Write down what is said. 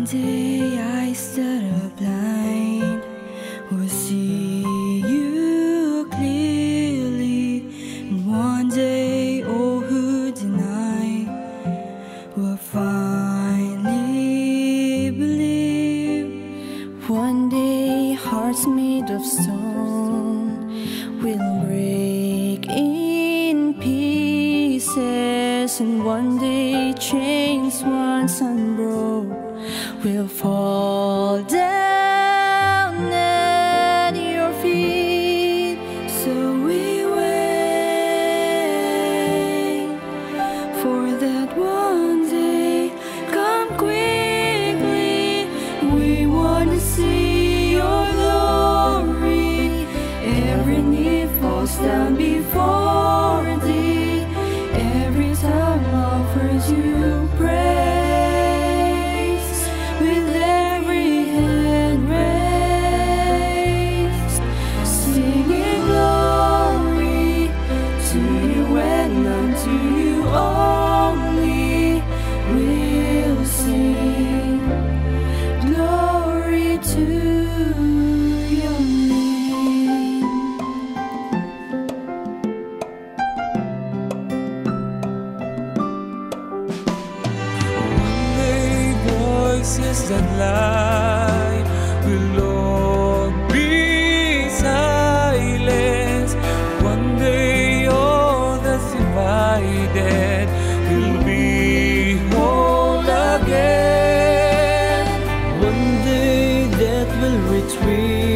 day I stood up blind, will see you clearly. And one day all who deny will finally believe. One day hearts made of stone will break in pieces, and one day chains once unbroke will fall down at your feet. So we wait for that one day. Come quickly, we want to see your glory. Every knee falls down before thee, every tongue offers you praise. With every hand raised, singing glory to you and unto you only we'll sing. Glory to your name. Voices that lie will all be silenced. One day all that's divided will be whole again. One day death will retreat.